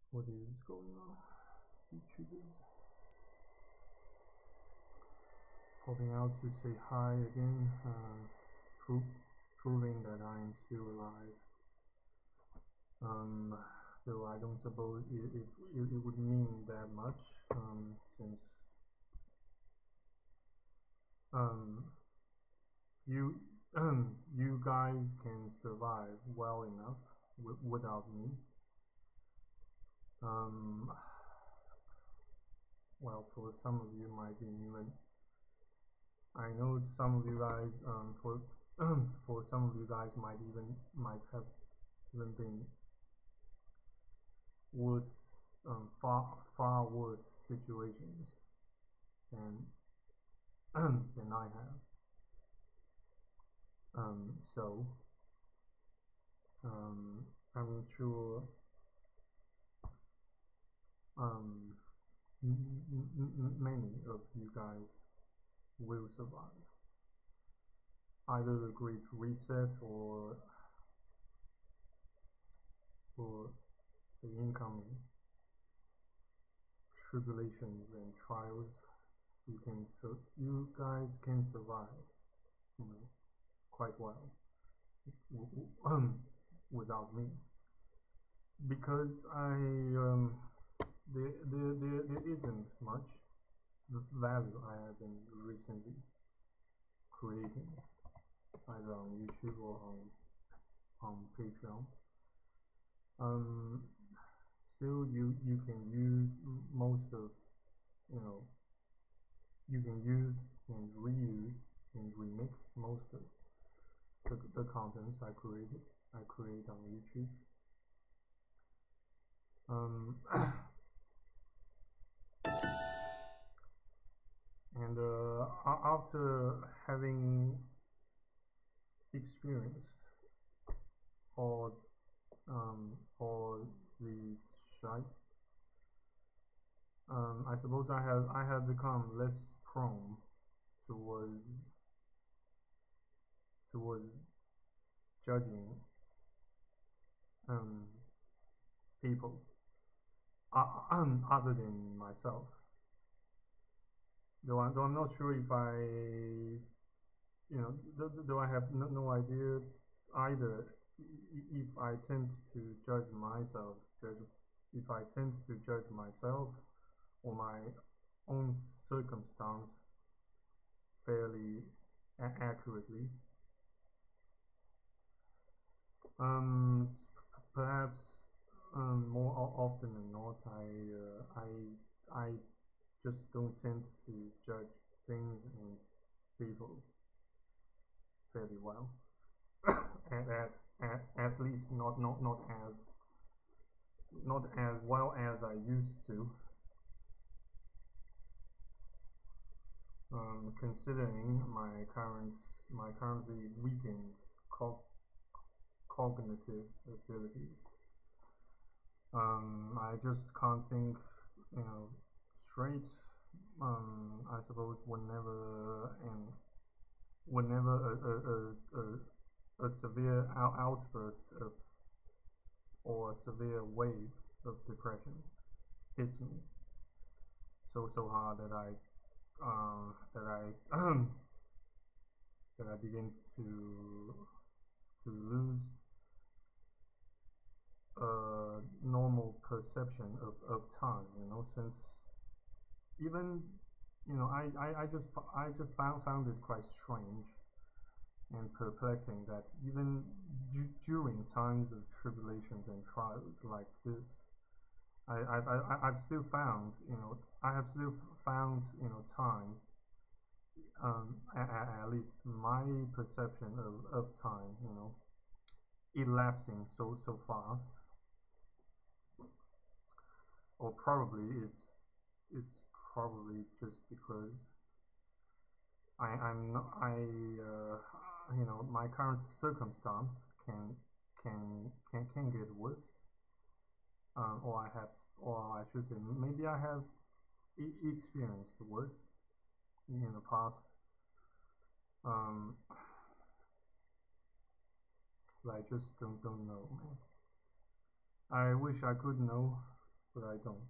What is going on? YouTubers popping out to say hi again, proving that I am still alive. Though I don't suppose it would mean that much, since you you guys can survive well enough without me. Well, for some of you might be even. I know some of you guys, for some of you guys might have even been worse, far worse situations than than I have. So I'm sure many of you guys will survive either the Great Reset or the incoming tribulations and trials. You guys can survive, quite well without me, because there isn't much value I have been recently creating, either on YouTube or on Patreon. Still, you can use most of, you can use and reuse and remix most of the contents I create on YouTube. And after having experienced all these shite, I suppose I have become less prone towards judging people other than myself. Though I'm not sure if though I have no idea either if I tend to judge myself, if I tend to judge myself or my own circumstance fairly accurately. Perhaps more often than not, I just don't tend to judge things and people fairly well. At least not as well as I used to. Considering my currently weakened cognitive abilities, I just can't think, straight. I suppose whenever a severe outburst or a severe wave of depression hits me so hard that I begin to lose a normal perception of time. Since even I just found it quite strange and perplexing that even during times of tribulations and trials like this, I've still found time, at least my perception of time, elapsing so fast. Or probably it's probably just because I'm not, my current circumstance can get worse, or I should say, maybe I have experienced worse in the past. But I just don't know, man. I wish I could know, but I don't.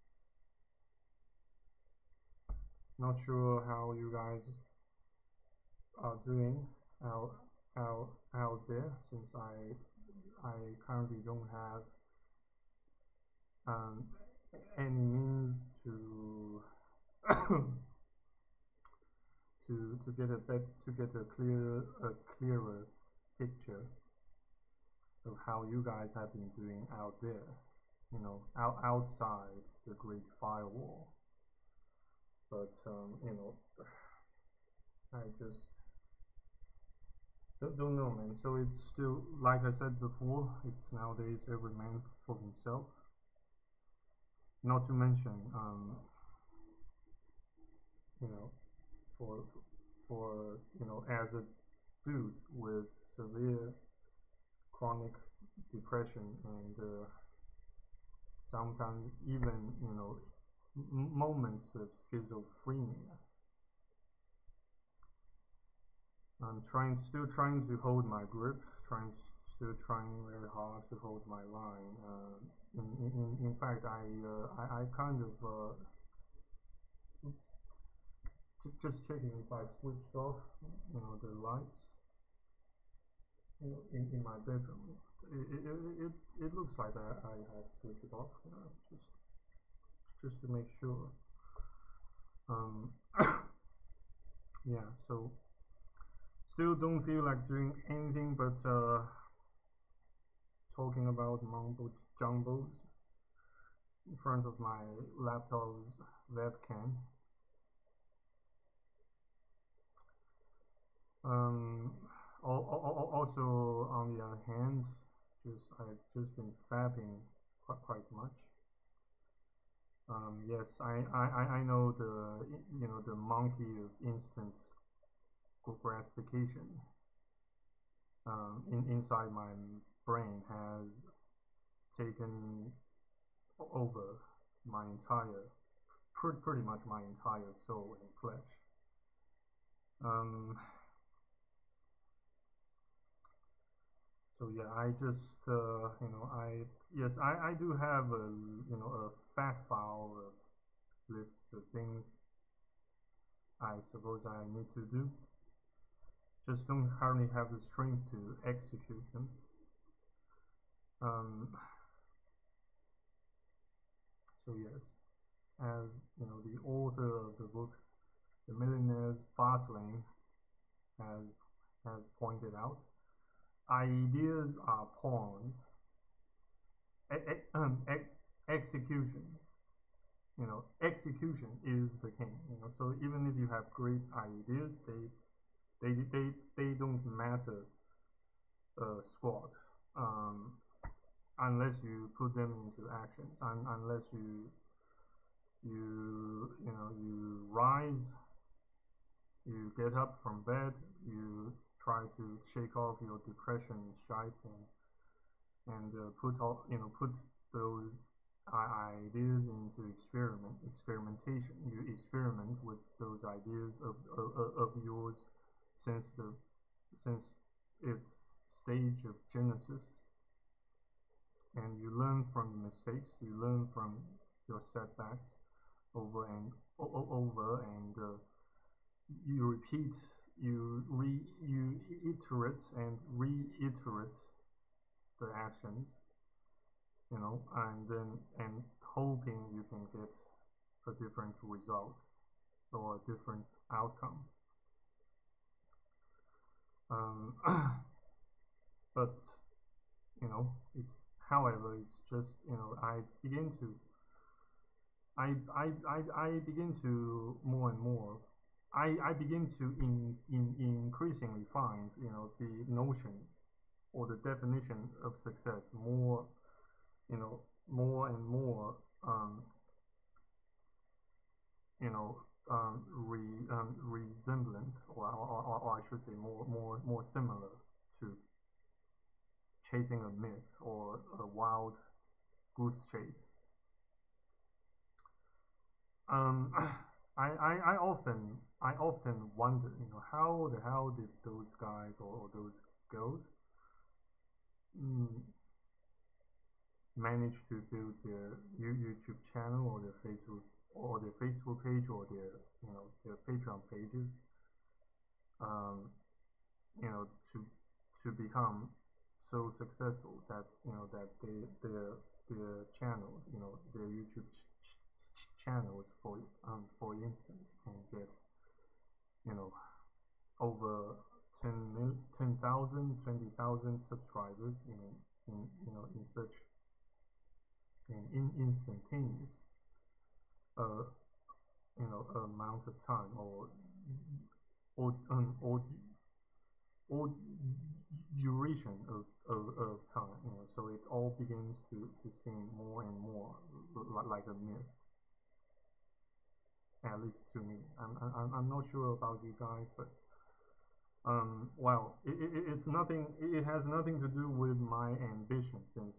Not sure how you guys are doing out there, since I currently don't have any means to to get a clearer picture of how you guys have been doing out there, outside the Great Firewall. But I just don't know, man. So it's still, like I said before, it's nowadays every man for himself. Not to mention, you know, for as a dude with severe chronic depression and sometimes even moments of schizophrenia. I'm still trying to hold my grip, still trying very hard to hold my line. In fact, I kind of oops, just checking if I switched off, the lights, in my bedroom. It looks like I have switched it off, just to make sure. Yeah, so still don't feel like doing anything but talking about mumbo jumbos in front of my laptop's webcam. Also, on the other hand, I've just been fapping quite much. Yes, I know the monkey of instant gratification inside my brain has taken over my entire, pretty much my entire soul and flesh. So yeah, I just I do have a fat file of lists of things I suppose I need to do. Just don't hardly have the strength to execute them. So yes, as the author of the book The Millionaire's Fastlane has pointed out, ideas are pawns. Executions, execution is the king. So even if you have great ideas, they don't matter squat unless you put them into actions, unless you rise, you get up from bed, you try to shake off your depression shite and put those ideas into experimentation. You experiment with those ideas of yours since its stage of genesis, and you learn from the mistakes, you learn from your setbacks over and over, and you repeat, you iterate and reiterate the actions, and hoping you can get a different result or a different outcome. But it's just I begin to more and more. I begin to increasingly find the notion or the definition of success more more and more resemblant, or I should say more similar to chasing a myth or a wild goose chase. I often wonder, how the hell did those guys or those girls manage to build their YouTube channel or their Facebook page or their Patreon pages, um, to become so successful that that their channels, their YouTube channels, for instance, can get over 10,000, 20,000 subscribers in such an instantaneous uh, amount of time, or or duration of time, so it all begins to seem more and more like a myth, at least to me. I'm not sure about you guys, but well, it's nothing. It has nothing to do with my ambition, since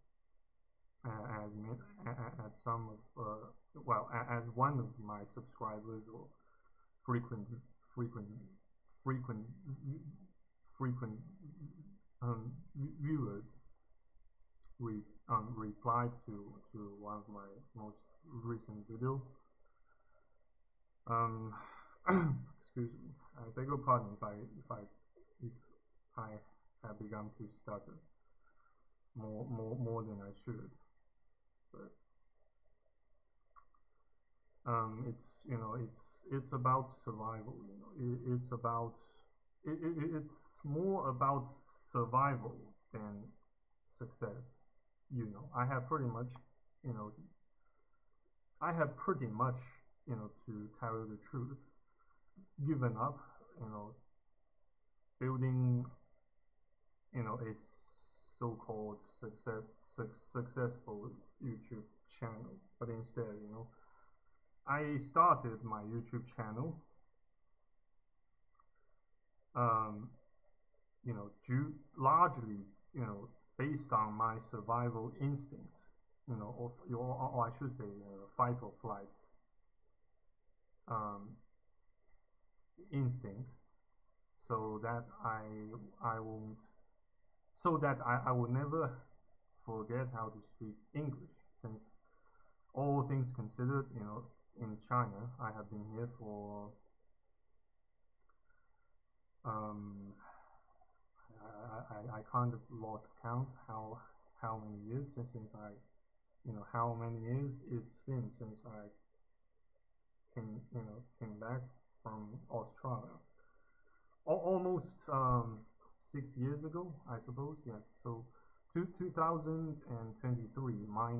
as some of as one of my subscribers or frequent frequent frequent frequent viewers replied to one of my most recent video. Excuse me. I beg your pardon if I have begun to stutter more than I should, but it's about survival. It's more about survival than success. I have pretty much you know to tell the truth, given up building a so-called successful YouTube channel, but instead I started my YouTube channel largely based on my survival instinct, or I should say fight or flight instinct, so that I won't so that I will never forget how to speak English, since all things considered, in China, I have been here for I kind of lost count how many years since I how many years it's been since I came back from Australia. Almost 6 years ago, I suppose. Yes. So 2023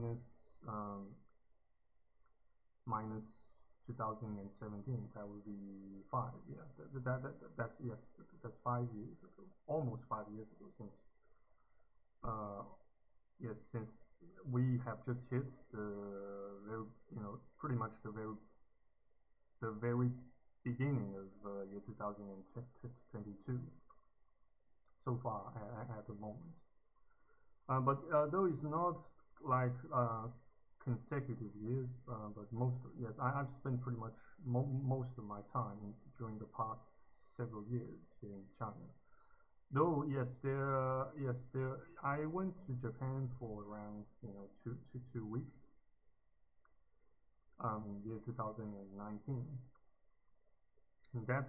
minus 2017, that would be 5. Yeah, that's yes, that's 5 years ago, almost 5 years ago, since yes, since we have just hit the very, pretty much the very beginning of year 2022 so far at the moment. But though it's not like consecutive years, but yes, I've spent pretty much most of my time during the past several years here in China. Though yes, I went to Japan for around 2 weeks in year 2019. And that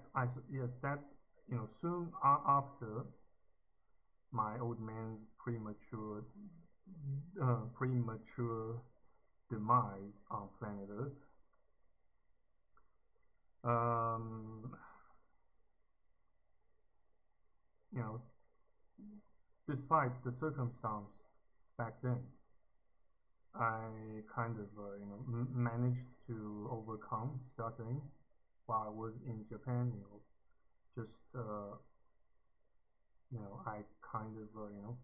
soon after my old man's premature demise on planet Earth. Despite the circumstance back then, I kind of managed to overcome stuttering while I was in Japan. Just I kind of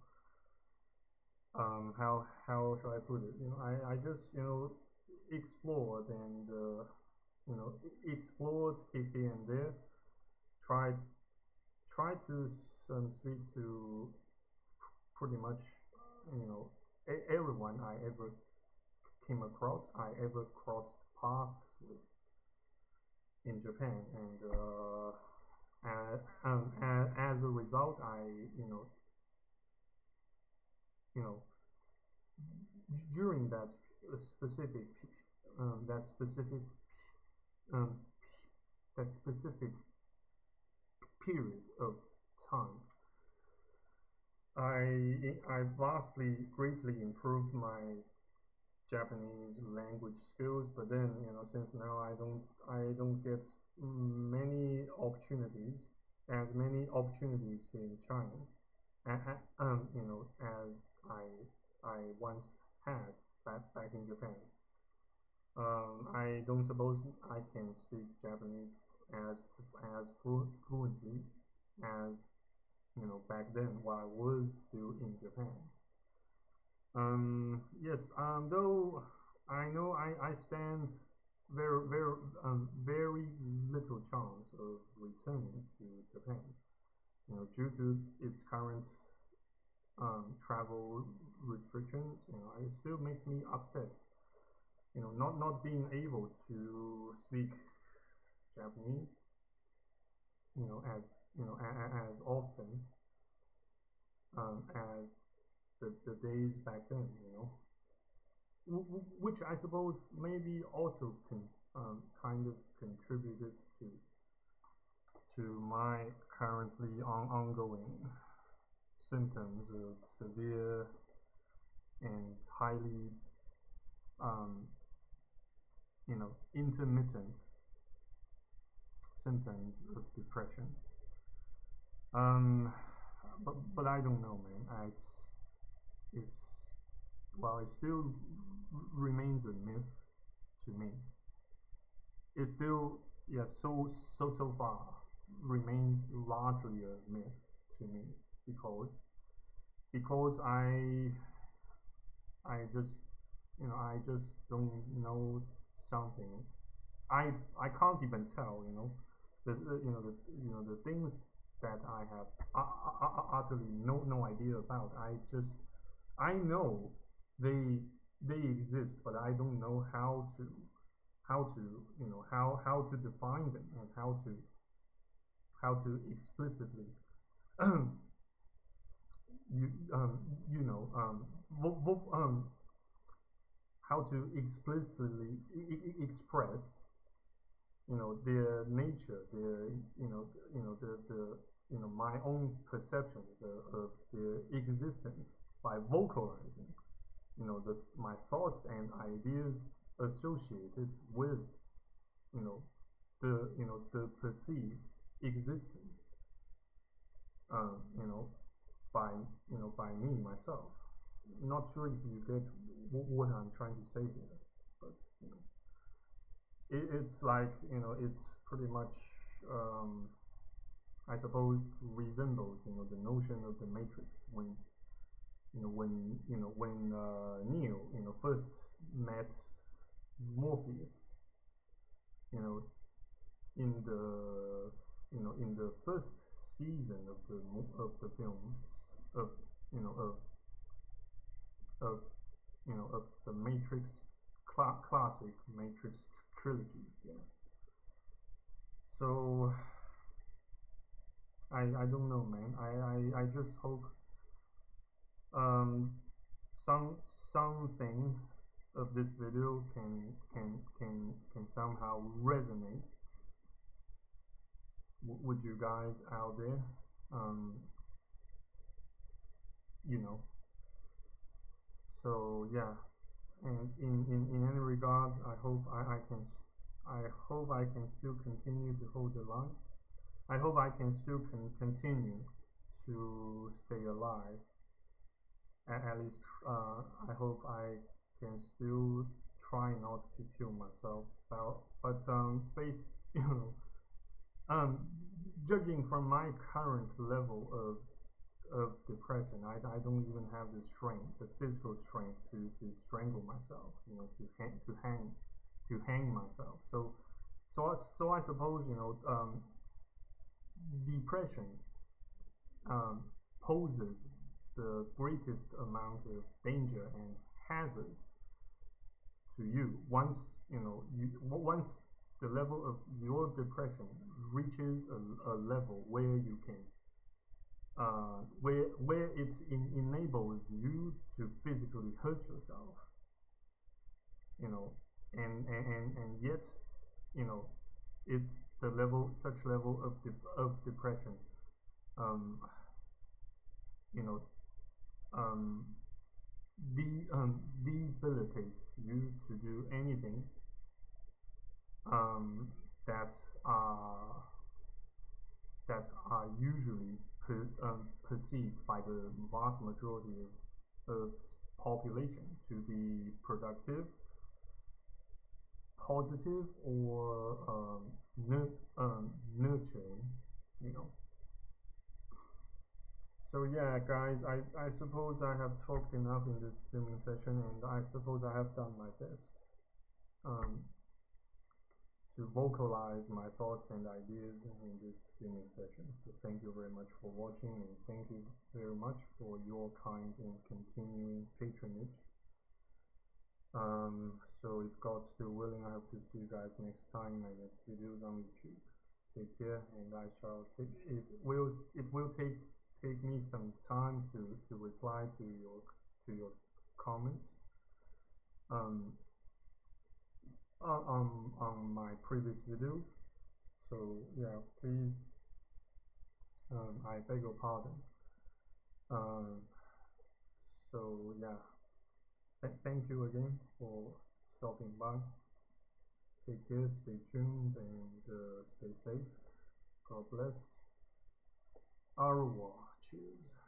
how shall I put it? I just explored and explored here and there. Tried to speak to pretty much everyone I ever came across, I ever crossed paths with in Japan, and as a result, I during specific um, that specific um, that specific period of time, I vastly greatly improved my Japanese language skills. But then, since now I don't get many opportunities here in China, as I once had back in Japan. I don't suppose I can speak Japanese as fluently as back then while I was still in Japan. Yes, though I know I stand very little chance of returning to Japan. Due to its current travel restrictions, it still makes me upset. Not being able to speak Japanese, as often as the days back then. Which I suppose maybe also kind of contributed to my currently ongoing symptoms of severe and highly intermittent symptoms of depression. Um, but I don't know, man. It's well, it still remains a myth to me. It still, yeah, so far remains largely a myth to me because I just don't know something. I can't even tell, the things that I have utterly no idea about. I know they exist, but I don't know how to define them, and how to explicitly you you know how to explicitly express their nature, their my own perceptions of their existence by vocalizing my thoughts and ideas associated with the perceived existence, um, you know by me myself. Not sure if you get what I'm trying to say here, but it's like it's pretty much I suppose resembles the notion of the Matrix when Neo first met Morpheus, you know in the first season of the films of of the Matrix classic Matrix trilogy. Yeah. So I don't know, man. I just hope um something of this video can somehow resonate with you guys out there. um you know so yeah, and in any regard, I hope I can still continue to hold the line. I hope I can still continue to stay alive. At least I hope I can still try not to kill myself. But based um judging from my current level of depression, I don't even have the strength, the physical strength to strangle myself, to hang myself. So I suppose depression poses the greatest amount of danger and hazards to you once the level of your depression reaches a level where you can where it enables you to physically hurt yourself, you know, and yet, you know, it's the level such level of depression, um, you know, um, debilitates you to do anything um, that are usually perceived by the vast majority of population to be productive, positive, or nurturing, you know. So yeah, guys, I suppose I have talked enough in this filming session, and I suppose I have done my best um, to vocalize my thoughts and ideas in this filming session. So thank you very much for watching, and thank you very much for your kind and continuing patronage. So if God's still willing, I hope to see you guys next time, my next videos on YouTube. Take care, and I shall take it will take me some time to reply to your comments on my previous videos. So yeah, please, I beg your pardon. Um, so yeah, thank you again for stopping by. Take care, stay tuned, and stay safe. God bless. Au revoir. Cheers.